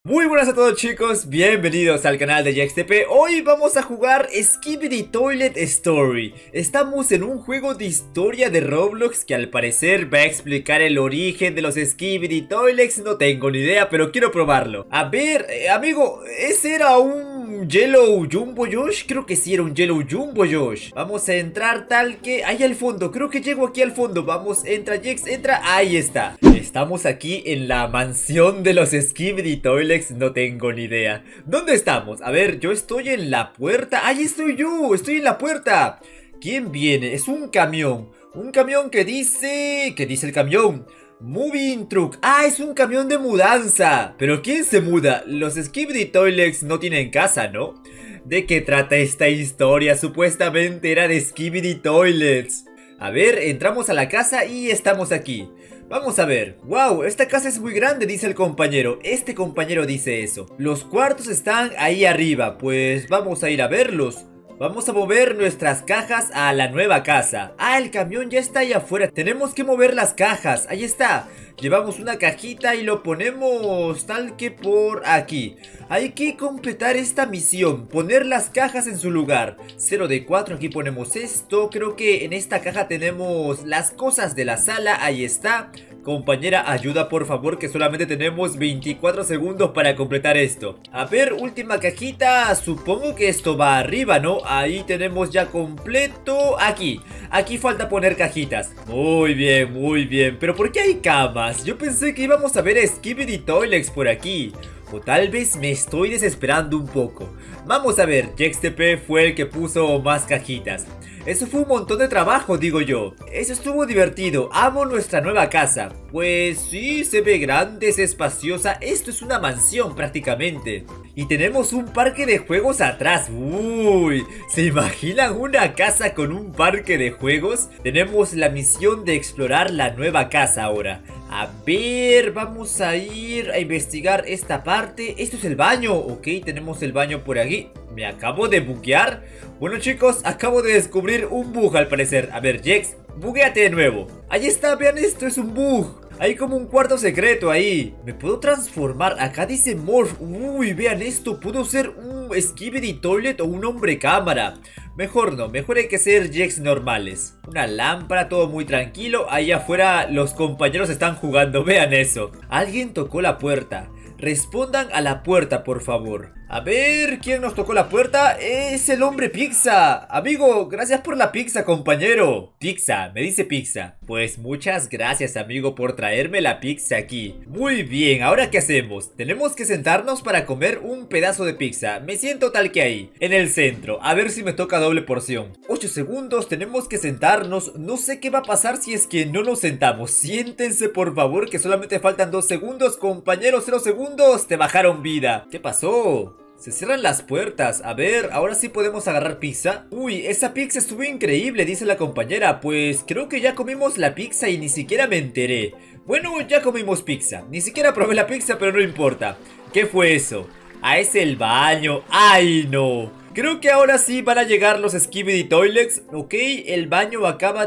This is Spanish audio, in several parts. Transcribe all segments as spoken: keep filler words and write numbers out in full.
Muy buenas a todos chicos, bienvenidos al canal de JaxTP. Hoy vamos a jugar Skibidi Toilet Story. Estamos en un juego de historia de Roblox que al parecer va a explicar el origen de los Skibidi Toilets. No tengo ni idea, pero quiero probarlo. A ver, eh, amigo, ¿ese era un Yellow Jumbo Josh? Creo que sí era un Yellow Jumbo Josh. Vamos a entrar tal que... ahí al fondo, creo que llego aquí al fondo. Vamos, entra Jax, entra, ahí está. Estamos aquí en la mansión de los Skibidi Toilets. No tengo ni idea. ¿Dónde estamos? A ver, yo estoy en la puerta. ¡Ahí estoy yo! ¡Estoy en la puerta! ¿Quién viene? Es un camión. Un camión que dice... ¿Qué dice el camión? Moving Truck. ¡Ah! Es un camión de mudanza. ¿Pero quién se muda? Los Skibidi Toilets no tienen casa, ¿no? ¿De qué trata esta historia? Supuestamente era de Skibidi Toilets. A ver, entramos a la casa y estamos aquí. Vamos a ver. ¡Wow! Esta casa es muy grande, dice el compañero. Este compañero dice eso. Los cuartos están ahí arriba. Pues vamos a ir a verlos. Vamos a mover nuestras cajas a la nueva casa. Ah, el camión ya está ahí afuera. Tenemos que mover las cajas. Ahí está. Llevamos una cajita y lo ponemos tal que por aquí. Hay que completar esta misión. Poner las cajas en su lugar. Cero de cuatro, aquí ponemos esto. Creo que en esta caja tenemos las cosas de la sala. Ahí está. Compañera, ayuda por favor, que solamente tenemos veinticuatro segundos para completar esto. A ver, última cajita. Supongo que esto va arriba, ¿no? Ahí tenemos ya completo. Aquí, aquí falta poner cajitas. Muy bien, muy bien. Pero ¿por qué hay camas? Yo pensé que íbamos a ver Skibidi Toilets por aquí. O tal vez me estoy desesperando un poco. Vamos a ver, JaxTP fue el que puso más cajitas. Eso fue un montón de trabajo, digo yo. Eso estuvo divertido. Amo nuestra nueva casa. Pues sí, se ve grande, es espaciosa. Esto es una mansión prácticamente. Y tenemos un parque de juegos atrás. Uy, ¿se imaginan una casa con un parque de juegos? Tenemos la misión de explorar la nueva casa ahora. A ver, vamos a ir a investigar esta parte. Esto es el baño, ok, tenemos el baño por aquí. Me acabo de buguear. Bueno chicos, acabo de descubrir un bug al parecer. A ver, Jax, bugueate de nuevo. Ahí está, vean esto, es un bug. Hay como un cuarto secreto ahí. Me puedo transformar, acá dice Morph. Uy, vean esto, puedo ser un Skibidi Toilet o un hombre cámara. Mejor no, mejor hay que ser Jax normales. Una lámpara, todo muy tranquilo. Ahí afuera los compañeros están jugando, vean eso. Alguien tocó la puerta. Respondan a la puerta, por favor. A ver, ¿quién nos tocó la puerta? Es el hombre pizza. Amigo, gracias por la pizza, compañero. Pizza, me dice pizza. Pues muchas gracias, amigo, por traerme la pizza aquí. Muy bien, ¿ahora qué hacemos? Tenemos que sentarnos para comer un pedazo de pizza. Me siento tal que ahí, en el centro. A ver si me toca doble porción. ocho segundos, tenemos que sentarnos. No sé qué va a pasar si es que no nos sentamos. Siéntense, por favor, que solamente faltan dos segundos. Compañero, cero segundos. Te bajaron vida. ¿Qué pasó? Se cierran las puertas. A ver, ahora sí podemos agarrar pizza. Uy, esa pizza estuvo increíble, dice la compañera. Pues creo que ya comimos la pizza y ni siquiera me enteré. Bueno, ya comimos pizza. Ni siquiera probé la pizza, pero no importa. ¿Qué fue eso? Ah, es el baño. ¡Ay, no! Creo que ahora sí van a llegar los Skibidi Toilets. Ok, el baño acaba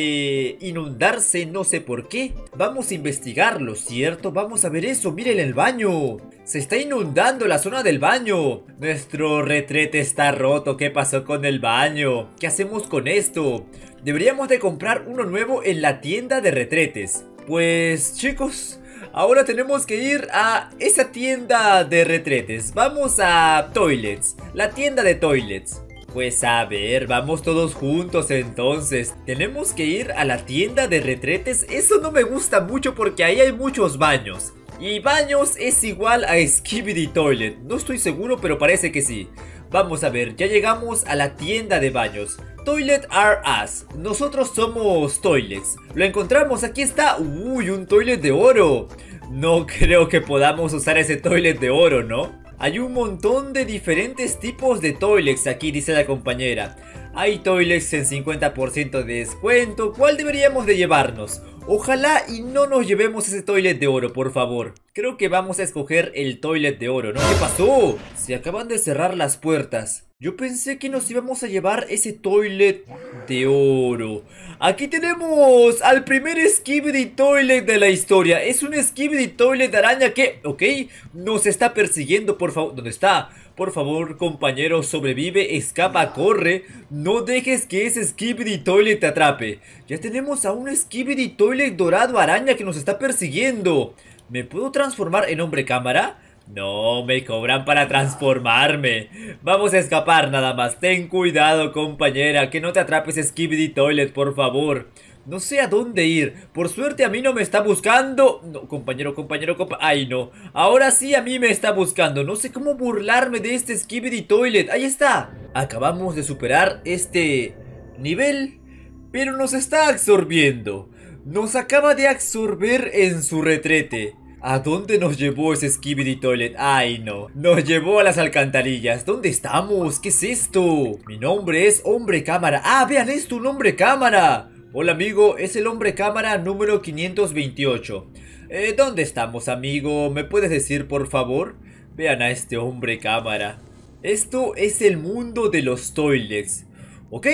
de inundarse, no sé por qué. Vamos a investigarlo, ¿cierto? Vamos a ver eso, miren el baño. Se está inundando la zona del baño. Nuestro retrete está roto. ¿Qué pasó con el baño? ¿Qué hacemos con esto? Deberíamos de comprar uno nuevo en la tienda de retretes. Pues chicos, ahora tenemos que ir a esa tienda de retretes. Vamos a Toilets, la tienda de Toilets. Pues a ver, vamos todos juntos entonces. Tenemos que ir a la tienda de retretes. Eso no me gusta mucho porque ahí hay muchos baños. Y baños es igual a Skibidi Toilet. No estoy seguro, pero parece que sí. Vamos a ver, ya llegamos a la tienda de baños. Toilet are us. Nosotros somos toilets. Lo encontramos, aquí está. Uy, un toilet de oro. No creo que podamos usar ese toilet de oro, ¿no? Hay un montón de diferentes tipos de toilets aquí, dice la compañera. Hay toilets en cincuenta por ciento de descuento. ¿Cuál deberíamos de llevarnos? Ojalá y no nos llevemos ese toilet de oro, por favor. Creo que vamos a escoger el toilet de oro, ¿no? ¿Qué pasó? Se acaban de cerrar las puertas. Yo pensé que nos íbamos a llevar ese toilet de oro. Aquí tenemos al primer Skibidi Toilet de la historia. Es un Skibidi Toilet araña que, ok, nos está persiguiendo, por favor. ¿Dónde está? Por favor, compañero, sobrevive, escapa, corre. No dejes que ese Skibidi Toilet te atrape. Ya tenemos a un Skibidi Toilet dorado araña que nos está persiguiendo. ¿Me puedo transformar en hombre cámara? No, me cobran para transformarme. Vamos a escapar nada más. Ten cuidado, compañera, que no te atrapes Skibidi Toilet, por favor. No sé a dónde ir. Por suerte a mí no me está buscando. No, compañero, compañero, compa... Ay, no. Ahora sí a mí me está buscando. No sé cómo burlarme de este Skibidi Toilet. Ahí está. Acabamos de superar este nivel, pero nos está absorbiendo. Nos acaba de absorber en su retrete. ¿A dónde nos llevó ese Skibidi Toilet? Ay, no. Nos llevó a las alcantarillas. ¿Dónde estamos? ¿Qué es esto? Mi nombre es Hombre Cámara. Ah, vean esto, un Hombre Cámara. Hola, amigo. Es el Hombre Cámara número quinientos veintiocho. Eh, ¿dónde estamos, amigo? ¿Me puedes decir, por favor? Vean a este Hombre Cámara. Esto es el mundo de los toilets. Ok.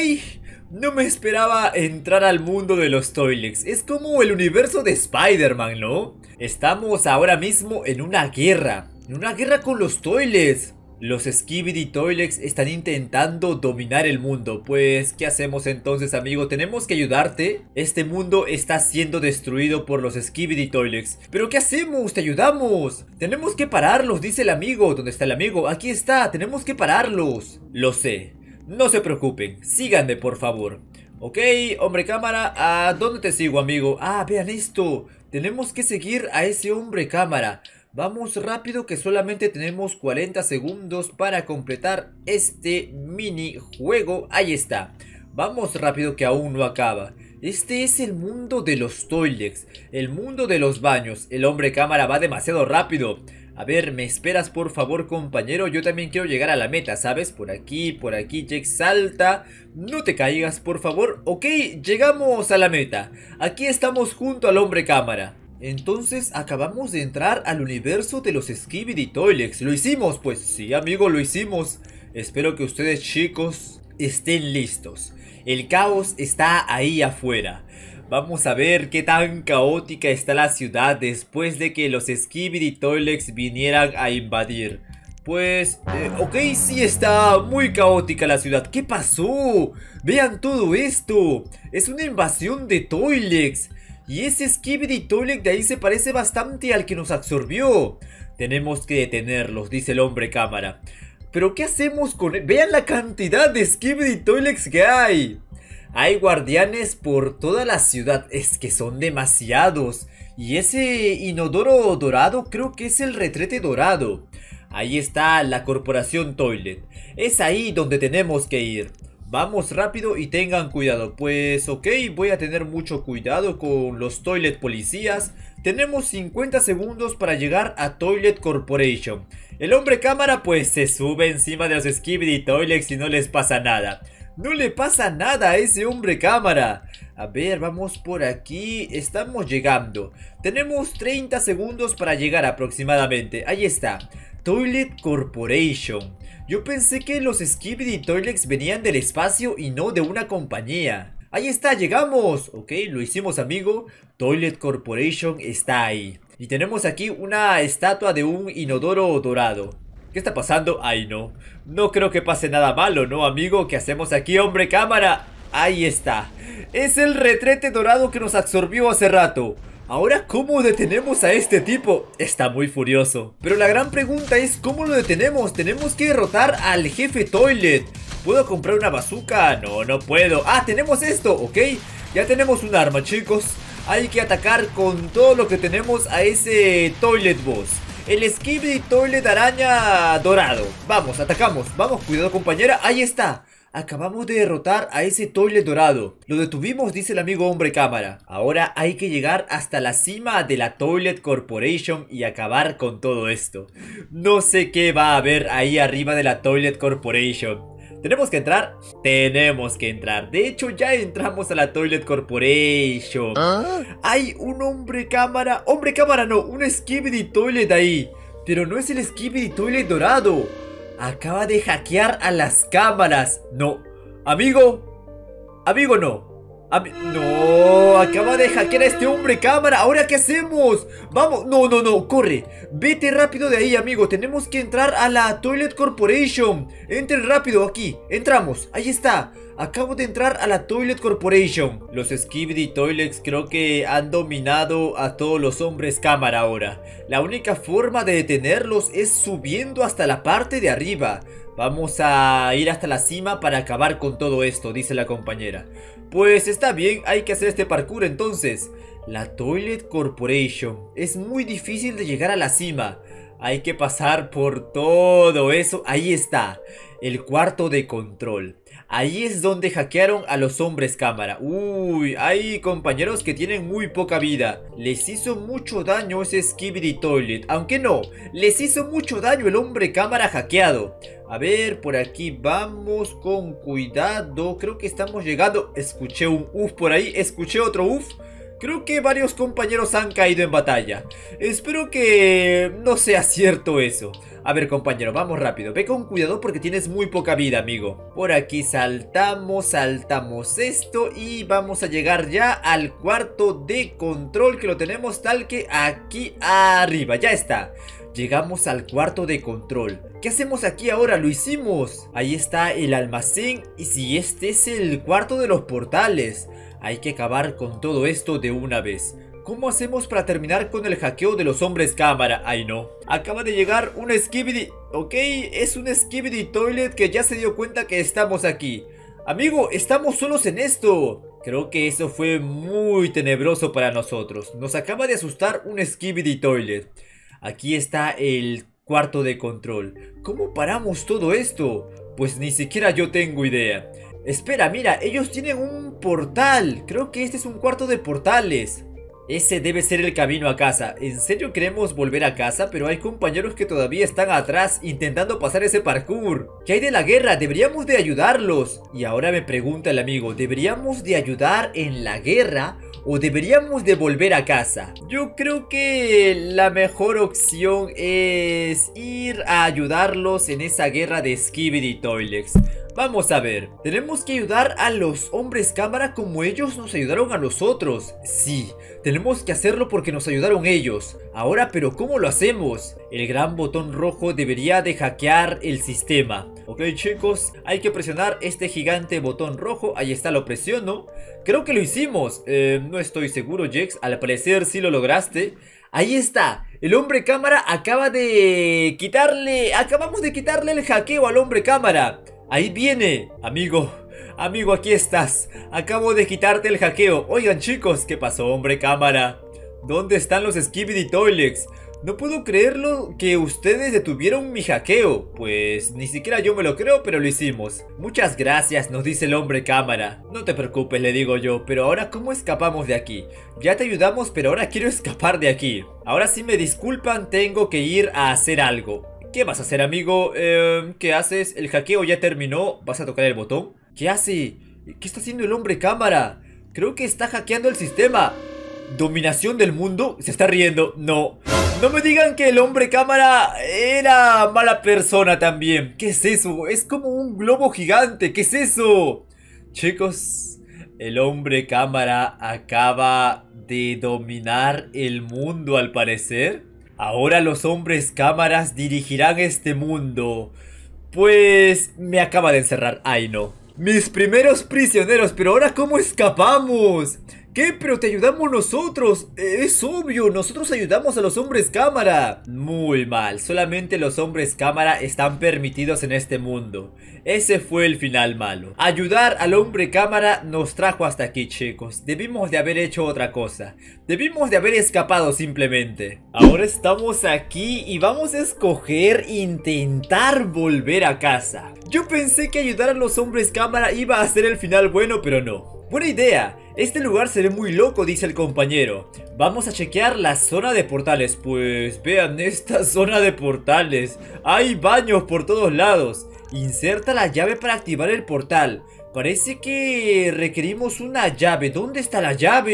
No me esperaba entrar al mundo de los toilets. Es como el universo de Spider-Man, ¿no? Estamos ahora mismo en una guerra. En una guerra con los toilets. Los Skibidi Toilets están intentando dominar el mundo. Pues, ¿qué hacemos entonces, amigo? Tenemos que ayudarte. Este mundo está siendo destruido por los Skibidi Toilets. ¿Pero qué hacemos? ¡Te ayudamos! Tenemos que pararlos, dice el amigo. ¿Dónde está el amigo? Aquí está, tenemos que pararlos. Lo sé. No se preocupen, síganme por favor. Ok, hombre cámara, ¿a dónde te sigo, amigo? Ah, vean esto. Tenemos que seguir a ese hombre cámara. Vamos rápido que solamente tenemos cuarenta segundos para completar este minijuego. Ahí está. Vamos rápido que aún no acaba. Este es el mundo de los toilets, el mundo de los baños. El hombre cámara va demasiado rápido. A ver, ¿me esperas por favor, compañero? Yo también quiero llegar a la meta, ¿sabes? Por aquí, por aquí, Jake, salta. No te caigas, por favor. Ok, llegamos a la meta. Aquí estamos junto al hombre cámara. Entonces, acabamos de entrar al universo de los Skibidi Toilets. ¿Lo hicimos? Pues sí, amigo, lo hicimos. Espero que ustedes, chicos, estén listos. El caos está ahí afuera. Vamos a ver qué tan caótica está la ciudad después de que los Skibidi Toilets vinieran a invadir. Pues, eh, ok, sí está muy caótica la ciudad. ¿Qué pasó? Vean todo esto. Es una invasión de toilets. Y ese Skibidi Toilet de ahí se parece bastante al que nos absorbió. Tenemos que detenerlos, dice el hombre cámara. ¿Pero qué hacemos con él? Vean la cantidad de Skibidi Toilets que hay. Hay guardianes por toda la ciudad. Es que son demasiados. Y ese inodoro dorado creo que es el retrete dorado. Ahí está la corporación Toilet. Es ahí donde tenemos que ir. Vamos rápido y tengan cuidado. Pues ok, voy a tener mucho cuidado con los Toilet policías. Tenemos cincuenta segundos para llegar a Toilet Corporation. El hombre cámara pues se sube encima de los Skibidi Toilets y no les pasa nada. No le pasa nada a ese hombre cámara. A ver, vamos por aquí. Estamos llegando. Tenemos treinta segundos para llegar aproximadamente. Ahí está. Toilet Corporation. Yo pensé que los Skibidi Toilets venían del espacio y no de una compañía. Ahí está, llegamos. Ok, lo hicimos, amigo. Toilet Corporation está ahí. Y tenemos aquí una estatua de un inodoro dorado. ¿Qué está pasando? Ay, no. No creo que pase nada malo, ¿no, amigo? ¿Qué hacemos aquí, hombre cámara? Ahí está. Es el retrete dorado que nos absorbió hace rato. Ahora, ¿cómo detenemos a este tipo? Está muy furioso. Pero la gran pregunta es, ¿cómo lo detenemos? Tenemos que derrotar al jefe Toilet. ¿Puedo comprar una bazooka? No, no puedo. Ah, tenemos esto, ok. Ya tenemos un arma, chicos. Hay que atacar con todo lo que tenemos a ese Toilet Boss. El Skibidi Toilet araña dorado. Vamos, atacamos. Vamos, cuidado, compañera. Ahí está. Acabamos de derrotar a ese Toilet dorado. Lo detuvimos, dice el amigo hombre cámara. Ahora hay que llegar hasta la cima de la Toilet Corporation y acabar con todo esto. No sé qué va a haber ahí arriba de la Toilet Corporation. ¿Tenemos que entrar? Tenemos que entrar. De hecho, ya entramos a la Toilet Corporation. ¿Ah? Hay un hombre cámara. Hombre cámara no, un Skibidi Toilet ahí. Pero no es el Skibidi Toilet dorado. acaba de hackear a las cámaras. No, amigo, amigo no. Ami no, acaba de hackear a este hombre cámara. ¿Ahora qué hacemos? Vamos, no, no, no, corre. Vete rápido de ahí, amigo. Tenemos que entrar a la Toilet Corporation. Entren rápido aquí, entramos, ahí está. Acabo de entrar a la Toilet Corporation. Los Skibidi Toilets creo que han dominado a todos los hombres cámara ahora. La única forma de detenerlos es subiendo hasta la parte de arriba. Vamos a ir hasta la cima para acabar con todo esto, dice la compañera. Pues está bien, hay que hacer este parkour entonces. La Toilet Corporation. Es muy difícil de llegar a la cima. Hay que pasar por todo eso. Ahí está, el cuarto de control. Ahí es donde hackearon a los hombres cámara. Uy, hay compañeros que tienen muy poca vida. Les hizo mucho daño ese Skibidi Toilet. Aunque no, les hizo mucho daño el hombre cámara hackeado. A ver, por aquí vamos con cuidado. Creo que estamos llegando. Escuché un uf por ahí, escuché otro uf. Creo que varios compañeros han caído en batalla. Espero que no sea cierto eso. A ver, compañero, vamos rápido. Ve con cuidado porque tienes muy poca vida, amigo. Por aquí saltamos, saltamos esto y vamos a llegar ya al cuarto de control, que lo tenemos tal que aquí arriba. Ya está. Llegamos al cuarto de control. ¿Qué hacemos aquí ahora? Lo hicimos. Ahí está el almacén. Y si este es el cuarto de los portales, hay que acabar con todo esto de una vez. ¿Cómo hacemos para terminar con el hackeo de los hombres cámara? Ay no, acaba de llegar un Skibidi. Ok, es un Skibidi Toilet que ya se dio cuenta que estamos aquí. Amigo, estamos solos en esto. Creo que eso fue muy tenebroso para nosotros. Nos acaba de asustar un Skibidi Toilet. Aquí está el cuarto de control. ¿Cómo paramos todo esto? Pues ni siquiera yo tengo idea. Espera, mira, ellos tienen un portal. Creo que este es un cuarto de portales. Ese debe ser el camino a casa. ¿En serio queremos volver a casa? Pero hay compañeros que todavía están atrás intentando pasar ese parkour. ¿Qué hay de la guerra? Deberíamos de ayudarlos. Y ahora me pregunta el amigo, ¿deberíamos de ayudar en la guerra o deberíamos de volver a casa? Yo creo que la mejor opción es ir a ayudarlos en esa guerra de Skibidi Toilets. Vamos a ver, tenemos que ayudar a los hombres cámara como ellos nos ayudaron a nosotros. Sí, tenemos que hacerlo porque nos ayudaron ellos. Ahora, pero ¿cómo lo hacemos? El gran botón rojo debería de hackear el sistema. Ok, chicos, hay que presionar este gigante botón rojo. Ahí está, lo presiono. Creo que lo hicimos. eh, No estoy seguro, Jex, al parecer sí lo lograste. Ahí está, el hombre cámara acaba de quitarle, acabamos de quitarle el hackeo al hombre cámara. Ahí viene, amigo, amigo, aquí estás. Acabo de quitarte el hackeo. Oigan, chicos, ¿qué pasó, hombre cámara? ¿Dónde están los Skibidi Toilets? No puedo creerlo que ustedes detuvieron mi hackeo. Pues ni siquiera yo me lo creo, pero lo hicimos. Muchas gracias, nos dice el hombre cámara. No te preocupes, le digo yo, pero ahora ¿cómo escapamos de aquí? Ya te ayudamos, pero ahora quiero escapar de aquí. Ahora sí me disculpan, tengo que ir a hacer algo. ¿Qué vas a hacer, amigo? Eh, ¿Qué haces? ¿El hackeo ya terminó? ¿Vas a tocar el botón? ¿Qué hace? ¿Qué está haciendo el hombre cámara? Creo que está hackeando el sistema. ¿Dominación del mundo? Se está riendo. No. No me digan que el hombre cámara era mala persona también. ¿Qué es eso? Es como un globo gigante. ¿Qué es eso? Chicos, el hombre cámara acaba de dominar el mundo al parecer. Ahora los hombres cámaras dirigirán este mundo. Pues me acaba de encerrar. Ay no. Mis primeros prisioneros. Pero ahora ¿cómo escapamos? ¿Qué? Pero te ayudamos nosotros. Es obvio, nosotros ayudamos a los hombres cámara. Muy mal, solamente los hombres cámara están permitidos en este mundo. Ese fue el final malo. Ayudar al hombre cámara nos trajo hasta aquí, chicos. Debimos de haber hecho otra cosa. Debimos de haber escapado simplemente. Ahora estamos aquí y vamos a escoger intentar volver a casa. Yo pensé que ayudar a los hombres cámara iba a ser el final bueno, pero no. Buena idea. Este lugar se ve muy loco, dice el compañero. Vamos a chequear la zona de portales. Pues vean esta zona de portales. Hay baños por todos lados. Inserta la llave para activar el portal. Parece que requerimos una llave. ¿Dónde está la llave?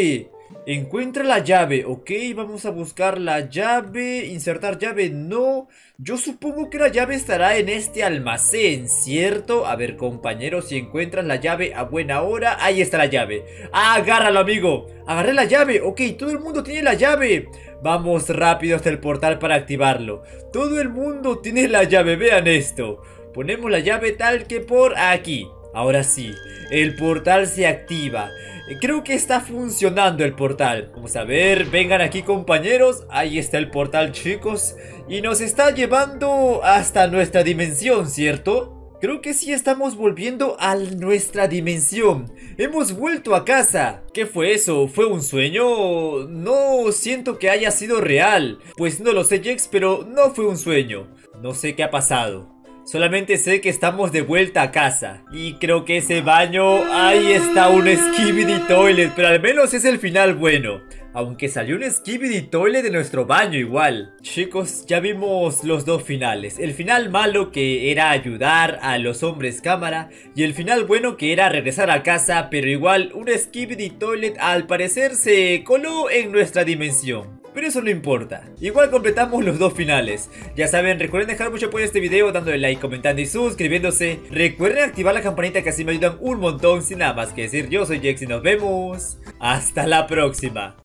Encuentra la llave, ok, vamos a buscar la llave, insertar llave, no. Yo supongo que la llave estará en este almacén, ¿cierto? A ver, compañero, si encuentras la llave a buena hora, ahí está la llave. ¡Ah, agárralo, amigo! Agarré la llave, ok, todo el mundo tiene la llave. Vamos rápido hasta el portal para activarlo. Todo el mundo tiene la llave, vean esto. Ponemos la llave tal que por aquí. Ahora sí, el portal se activa. Creo que está funcionando el portal. Vamos a ver, vengan aquí compañeros. Ahí está el portal, chicos. Y nos está llevando hasta nuestra dimensión, ¿cierto? Creo que sí estamos volviendo a nuestra dimensión. Hemos vuelto a casa. ¿Qué fue eso? ¿Fue un sueño? No siento que haya sido real. Pues no lo sé, Jex, pero no fue un sueño. No sé qué ha pasado. Solamente sé que estamos de vuelta a casa. Y creo que ese baño... Ahí está un Skibidi Toilet. Pero al menos es el final bueno. Aunque salió un Skibidi Toilet de nuestro baño igual. Chicos, ya vimos los dos finales. El final malo, que era ayudar a los hombres cámara. Y el final bueno, que era regresar a casa. Pero igual un Skibidi Toilet al parecer se coló en nuestra dimensión. Pero eso no importa, igual completamos los dos finales. Ya saben, recuerden dejar mucho apoyo a este video dándole like, comentando y suscribiéndose. Recuerden activar la campanita, que así me ayudan un montón. Sin nada más que decir, yo soy Jex y nos vemos hasta la próxima.